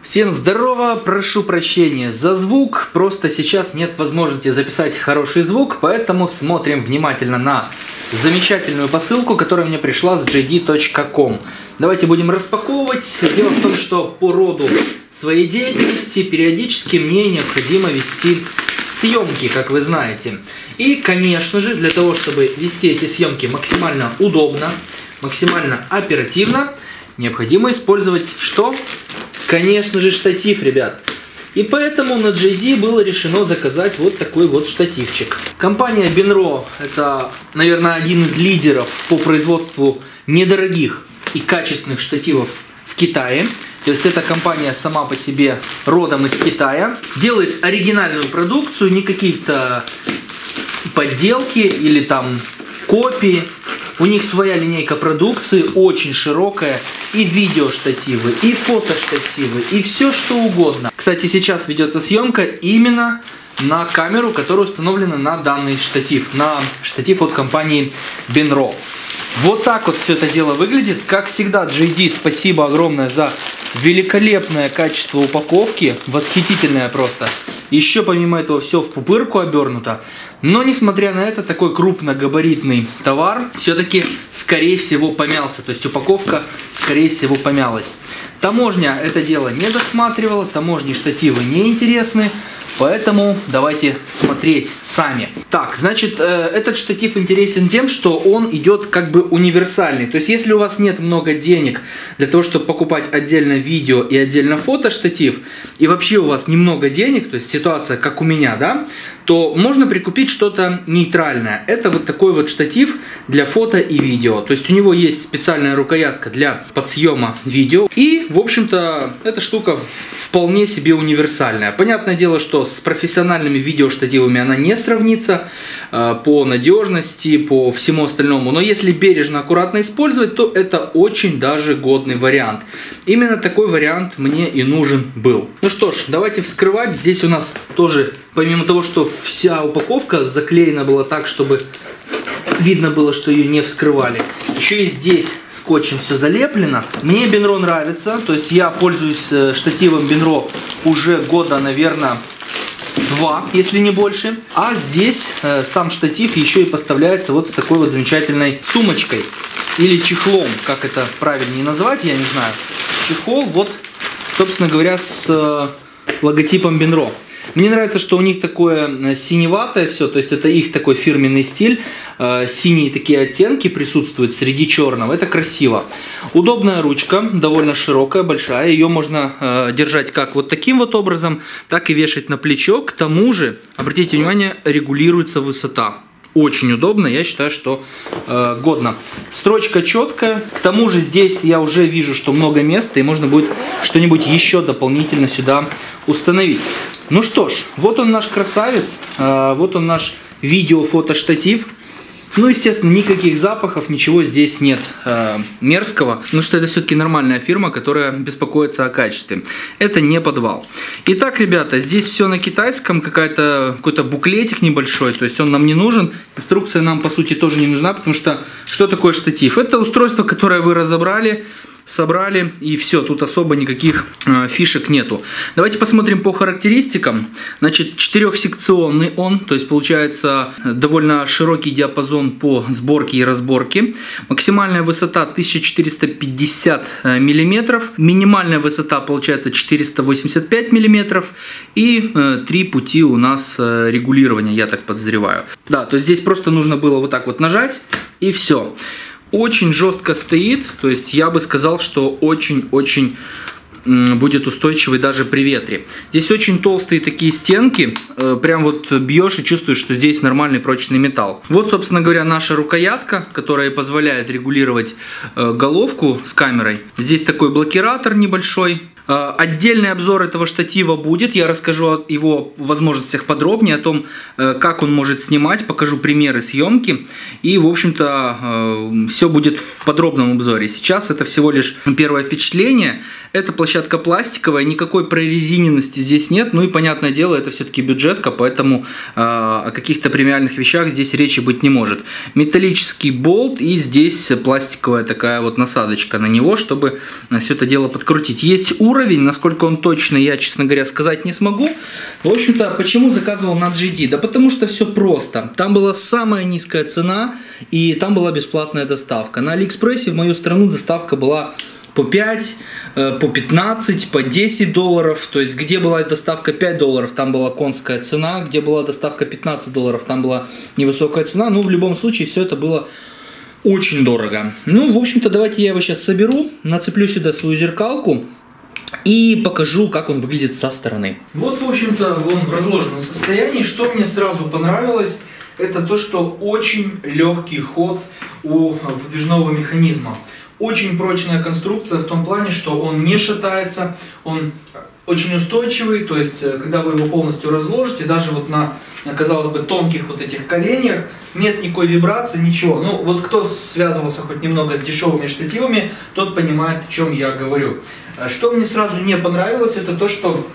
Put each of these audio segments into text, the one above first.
Всем здорово, прошу прощения за звук, просто сейчас нет возможности записать хороший звук, поэтому смотрим внимательно на замечательную посылку, которая мне пришла с JD.com. Давайте будем распаковывать. Дело в том, что по роду своей деятельности периодически мне необходимо вести съемки, как вы знаете. И, конечно же, для того, чтобы вести эти съемки максимально удобно, максимально оперативно, необходимо использовать что? Конечно же, штатив, ребят. И поэтому на JD было решено заказать вот такой вот штативчик. Компания Benro — это, наверное, один из лидеров по производству недорогих и качественных штативов в Китае. То есть эта компания сама по себе родом из Китая. Делает оригинальную продукцию, не какие-то подделки или там копии. У них своя линейка продукции, очень широкая, и видеоштативы, и фотоштативы, и все что угодно. Кстати, сейчас ведется съемка именно на камеру, которая установлена на данный штатив, на штатив от компании Benro. Вот так вот все это дело выглядит. Как всегда, JD, спасибо огромное за великолепное качество упаковки, восхитительное просто. Еще помимо этого все в пупырку обернуто. Но несмотря на это, такой крупногабаритный товар все-таки скорее всего помялся. То есть упаковка скорее всего помялась. Таможня это дело не досматривала, таможни штативы не интересны. Поэтому давайте смотреть сами. Так, значит, этот штатив интересен тем, что он идет как бы универсальный. То есть, если у вас нет много денег для того, чтобы покупать отдельно видео и отдельно фотоштатив, и вообще у вас немного денег, то есть ситуация как у меня, да, то можно прикупить что-то нейтральное. Это вот такой вот штатив для фото и видео. То есть у него есть специальная рукоятка для подсъема видео. И, в общем-то, эта штука вполне себе универсальная. Понятное дело, что с профессиональными видеоштативами она не сравнится по надежности, по всему остальному. Но если бережно, аккуратно использовать, то это очень даже годный вариант. Именно такой вариант мне и нужен был. Ну что ж, давайте вскрывать. Здесь у нас тоже, помимо того, что вся упаковка заклеена была так, чтобы видно было, что ее не вскрывали, еще и здесь скотчем все залеплено. Мне Benro нравится, то есть я пользуюсь штативом Benro уже года, наверное, 2, если не больше. А здесь сам штатив еще и поставляется вот с такой вот замечательной сумочкой или чехлом, как это правильнее назвать, я не знаю. Чехол вот, собственно говоря, с логотипом Benro. Мне нравится, что у них такое синеватое все, то есть это их такой фирменный стиль. Синие такие оттенки присутствуют среди черного, это красиво. Удобная ручка, довольно широкая, большая. Ее можно держать как вот таким вот образом, так и вешать на плечо. К тому же, обратите внимание, регулируется высота. Очень удобно, я считаю, что годно. Строчка четкая, к тому же здесь я уже вижу, что много места, и можно будет что-нибудь еще дополнительно сюда установить. Ну что ж, вот он наш красавец, вот он наш видео-фотоштатив. Ну, естественно, никаких запахов, ничего здесь нет мерзкого, потому что это все-таки нормальная фирма, которая беспокоится о качестве. Это не подвал. Итак, ребята, здесь все на китайском, какой-то буклетик небольшой, то есть он нам не нужен. Инструкция нам, по сути, тоже не нужна, потому что что такое штатив? Это устройство, которое вы разобрали, собрали, и все, тут особо никаких фишек нету. Давайте посмотрим по характеристикам. Значит, 4-секционный он, то есть получается довольно широкий диапазон по сборке и разборке. Максимальная высота 1450 мм, минимальная высота получается 485 мм, и 3 пути у нас регулирования, я так подозреваю. Да, то есть здесь просто нужно было вот так вот нажать, и все. Очень жестко стоит, то есть я бы сказал, что очень-очень будет устойчивый даже при ветре. Здесь очень толстые такие стенки, прям вот бьешь и чувствуешь, что здесь нормальный прочный металл. Вот, собственно говоря, наша рукоятка, которая позволяет регулировать головку с камерой. Здесь такой блокиратор небольшой. Отдельный обзор этого штатива будет, я расскажу о его возможностях подробнее, о том, как он может снимать, покажу примеры съемки, и, в общем-то, все будет в подробном обзоре. Сейчас это всего лишь первое впечатление. Эта площадка пластиковая, никакой прорезиненности здесь нет, ну и, понятное дело, это все-таки бюджетка, поэтому о каких-то премиальных вещах здесь речи быть не может. Металлический болт, и здесь пластиковая такая вот насадочка на него, чтобы все это дело подкрутить. Есть уровень. уровень. Насколько он точный, я, честно говоря, сказать не смогу. В общем-то, почему заказывал на GD? Да потому что все просто. Там была самая низкая цена, и там была бесплатная доставка. На Алиэкспрессе в мою страну доставка была по 5, по 15, по 10 долларов. То есть, где была доставка 5 долларов, там была конская цена. Где была доставка 15 долларов, там была невысокая цена. Ну, в любом случае, все это было очень дорого. Ну, в общем-то, давайте я его сейчас соберу, нацеплю сюда свою зеркалку и покажу, как он выглядит со стороны. Вот, в общем-то, он в разложенном состоянии. Что мне сразу понравилось, это то, что очень легкий ход у выдвижного механизма. Очень прочная конструкция в том плане, что он не шатается, он очень устойчивый, то есть, когда вы его полностью разложите, даже вот на, казалось бы, тонких вот этих коленях, нет никакой вибрации, ничего. Ну, вот кто связывался хоть немного с дешевыми штативами, тот понимает, о чем я говорю. Что мне сразу не понравилось, это то, что,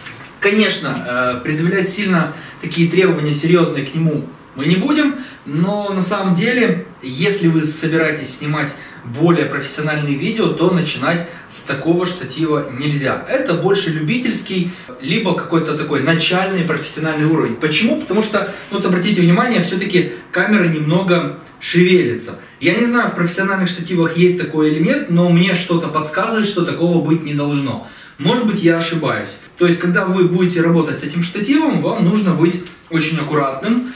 конечно, предъявлять сильно такие требования серьезные к нему мы не будем, но на самом деле, если вы собираетесь снимать более профессиональные видео, то начинать с такого штатива нельзя. Это больше любительский, либо какой-то такой начальный профессиональный уровень. Почему? Потому что, вот обратите внимание, все-таки камера немного шевелится. Я не знаю, в профессиональных штативах есть такое или нет, но мне что-то подсказывает, что такого быть не должно. Может быть, я ошибаюсь. То есть, когда вы будете работать с этим штативом, вам нужно быть очень аккуратным.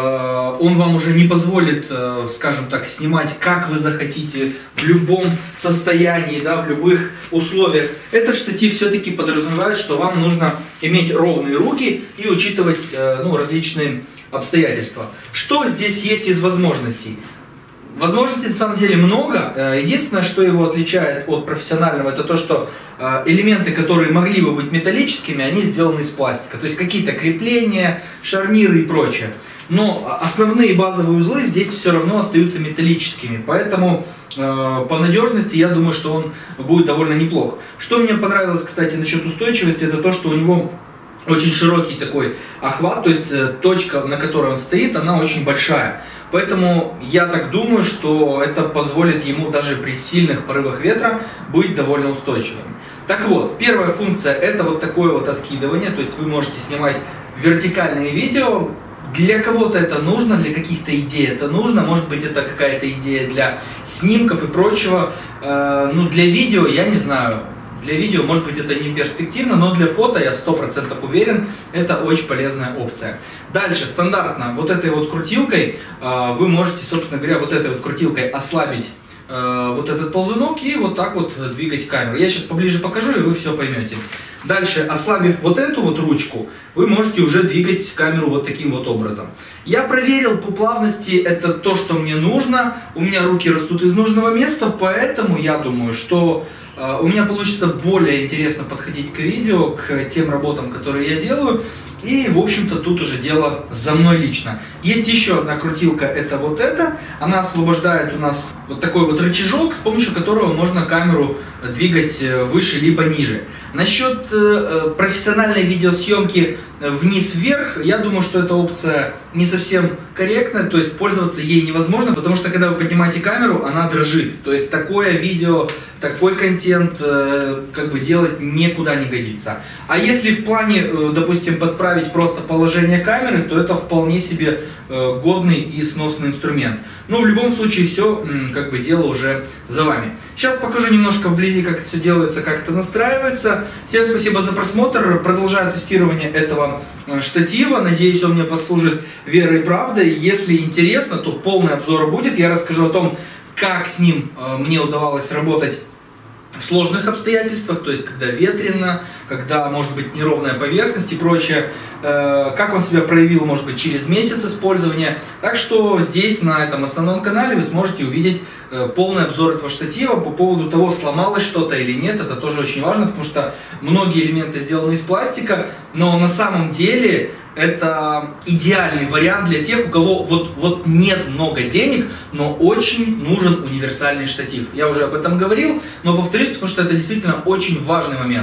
Он вам уже не позволит, скажем так, снимать, как вы захотите, в любом состоянии, да, в любых условиях. Этот штатив все-таки подразумевает, что вам нужно иметь ровные руки и учитывать различные обстоятельства. Что здесь есть из возможностей? Возможностей на самом деле много. Единственное, что его отличает от профессионального, это то, что элементы, которые могли бы быть металлическими, они сделаны из пластика. То есть какие-то крепления, шарниры и прочее. Но основные базовые узлы здесь все равно остаются металлическими. Поэтому по надежности я думаю, что он будет довольно неплох. Что мне понравилось, кстати, насчет устойчивости, это то, что у него очень широкий такой охват. То есть точка, на которой он стоит, она очень большая. Поэтому я так думаю, что это позволит ему даже при сильных порывах ветра быть довольно устойчивым. Так вот, первая функция — это вот такое вот откидывание, то есть вы можете снимать вертикальные видео. Для кого-то это нужно, для каких-то идей это нужно, может быть, это какая-то идея для снимков и прочего. Ну, для видео, я не знаю. Для видео, может быть, это не перспективно, но для фото я 100% уверен, это очень полезная опция. Дальше, стандартно, вот этой вот крутилкой вы можете, собственно говоря, вот этой вот крутилкой ослабить вот этот ползунок и вот так вот двигать камеру. Я сейчас поближе покажу, и вы все поймете. Дальше, ослабив вот эту вот ручку, вы можете уже двигать камеру вот таким вот образом. Я проверил по плавности, это то, что мне нужно. У меня руки растут из нужного места, поэтому я думаю, что у меня получится более интересно подходить к видео, к тем работам, которые я делаю. И, в общем-то, тут уже дело за мной лично. Есть еще одна крутилка, это вот эта. Она освобождает у нас вот такой вот рычажок, с помощью которого можно камеру двигать выше либо ниже. Насчет профессиональной видеосъемки вниз-вверх, я думаю, что эта опция не совсем корректная, то есть пользоваться ей невозможно, потому что когда вы поднимаете камеру, она дрожит. То есть такое видео, такой контент как бы делать никуда не годится. А если в плане, допустим, подправить просто положение камеры, то это вполне себе годный и сносный инструмент. Но в любом случае все как бы дело уже за вами. Сейчас покажу немножко вблизи, как это все делается, как это настраивается. Всем спасибо за просмотр. Продолжаю тестирование этого штатива. Надеюсь, он мне послужит верой и правдой. Если интересно, то полный обзор будет. Я расскажу о том, как с ним мне удавалось работать в сложных обстоятельствах, то есть когда ветрено, когда может быть неровная поверхность и прочее, как он себя проявил, может быть, через месяц использования. Так что здесь, на этом основном канале, вы сможете увидеть полный обзор этого штатива. По поводу того, сломалось что-то или нет, это тоже очень важно, потому что многие элементы сделаны из пластика, но на самом деле это идеальный вариант для тех, у кого вот нет много денег, но очень нужен универсальный штатив. Я уже об этом говорил, но повторюсь, потому что это действительно очень важный момент.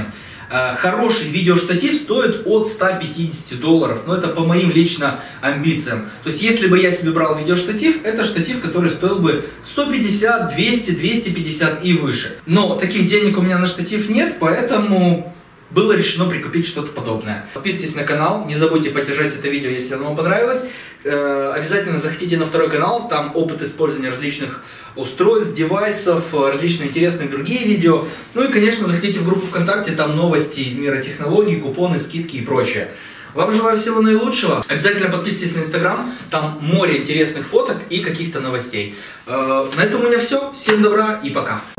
хороший видеоштатив стоит от $150. Но это по моим лично амбициям. То есть, если бы я себе брал видеоштатив, это штатив, который стоил бы 150, 200, 250 и выше. Но таких денег у меня на штатив нет, поэтому было решено прикупить что-то подобное. Подписывайтесь на канал, не забудьте поддержать это видео, если оно вам понравилось. Обязательно заходите на второй канал, там опыт использования различных устройств, девайсов, различные интересные другие видео. Ну и, конечно, заходите в группу ВКонтакте, там новости из мира технологий, купоны, скидки и прочее. Вам желаю всего наилучшего. Обязательно подписывайтесь на Инстаграм, там море интересных фоток и каких-то новостей. На этом у меня все. Всем добра и пока.